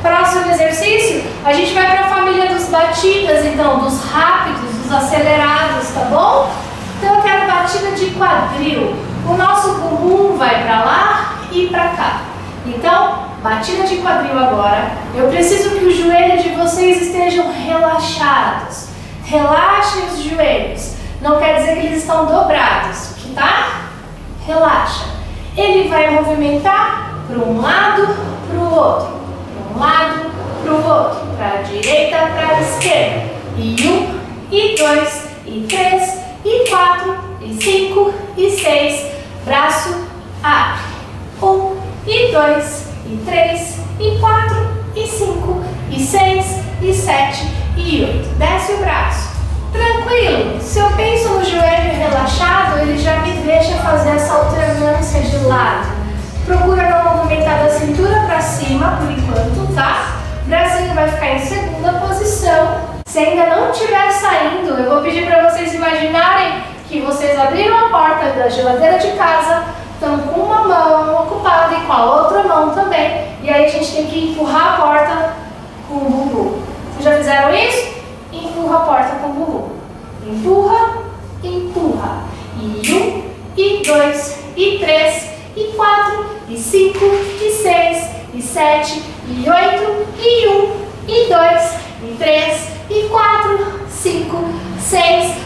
Próximo exercício, a gente vai para a família dos batidas, então, dos rápidos, dos acelerados, tá bom? Então eu quero batida de quadril. O nosso bumbum vai para lá e para cá. Então, batida de quadril agora. Eu preciso que os joelhos de vocês estejam relaxados. Relaxem os joelhos. Não quer dizer que eles estão dobrados, que tá? Relaxa. Ele vai movimentar para um lado, para o outro. Para um lado, para o outro. Para a direita, para a esquerda. E 1, e 2, e 3, e 4, e 5, e 6. Braço abre. 1, e 2, e 3, e 4, e 5, e 6, e 7, e 8. Desce o braço. Tranquilo. Se eu penso no joelho relaxado, ele já me deixa fazer essa alternância de lado. Procura não movimentar da cintura para cima por enquanto, tá? O bracinho vai ficar em segunda posição. Se ainda não estiver saindo, eu vou pedir para vocês imaginarem que vocês abriram a porta da geladeira de casa, estão com uma mão ocupada e com a outra mão também. E aí a gente tem que empurrar a porta com o bumbum. Vocês já fizeram isso? Empurra a porta com o bumbum. Empurra, empurra. E 1, e 2, e 3, e 4, e 5, e 6, e 7, e 8, e 1, e 2, e 3, e 4, 5, 6.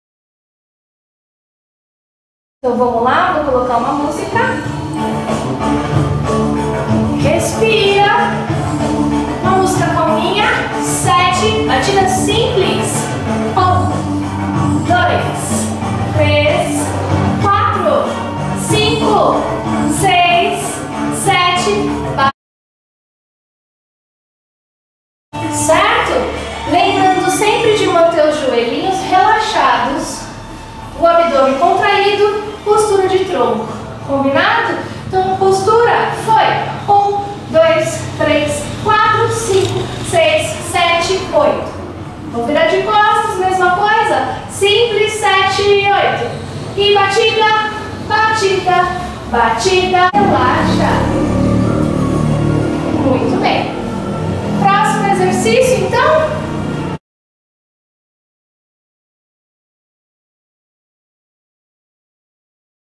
Então vamos lá, vou colocar uma música. Respira. Uma música calminha. 7 batidas simples. 1, 2, 3, 4, 5, 6, 7. Certo? Lembrando sempre de manter os joelhinhos relaxados, o abdômen contraído, postura de tronco. Combinado? Então, postura foi 1, 2, 3, 4, 5, 6, 7, 8. Vou virar de costas, mesma coisa. Simples, 7 e 8. E batida, batida, batida. Relaxa.